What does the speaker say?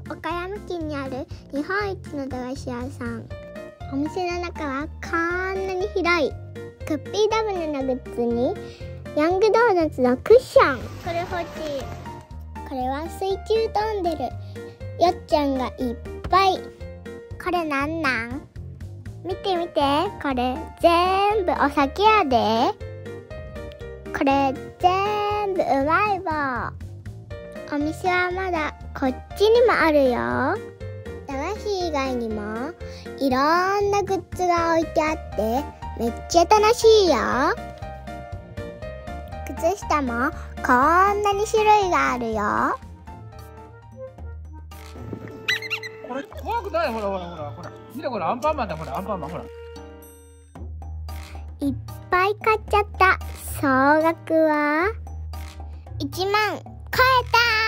岡山県にある日本一の駄菓子屋さん。お店の中はこんなに広い。クッピーダブルのグッズにヤングドーナツのクッション。これ欲しい。これは水中飛んでるよっちゃんがいっぱい。これなんなん？見て見て、これ全部お酒やで。これ全部うまい棒。お店はまだこっちにもあるよ。駄菓子以外にもいろんなグッズが置いてあってめっちゃ楽しいよ。靴下もこんなに種類があるよ。 これ怖くない？ほらほらほらほら、見てこれアンパンマンだ。ほらアンパンマンほら。 いっぱい買っちゃった。総額は1万超えた。